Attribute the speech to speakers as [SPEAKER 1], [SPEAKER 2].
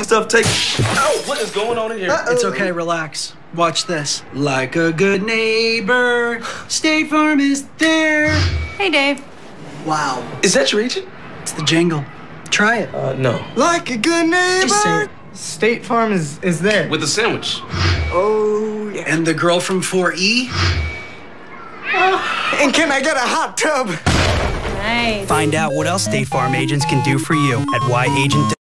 [SPEAKER 1] stuff taken. Oh, what is going on in here?
[SPEAKER 2] It's okay, relax. Watch this. Like a good neighbor, State Farm is there.
[SPEAKER 3] Hey, Dave.
[SPEAKER 2] Wow.
[SPEAKER 1] Is that your agent?
[SPEAKER 2] It's the Jingle. Try it.
[SPEAKER 1] No.
[SPEAKER 4] Like a good neighbor.
[SPEAKER 2] Just say it.
[SPEAKER 4] State Farm is there.
[SPEAKER 1] With a sandwich.
[SPEAKER 4] Oh, yeah.
[SPEAKER 2] And the girl from 4E?
[SPEAKER 4] And can I get a hot tub?
[SPEAKER 3] Nice.
[SPEAKER 5] Find out what else State Farm agents can do for you at whyagent.com.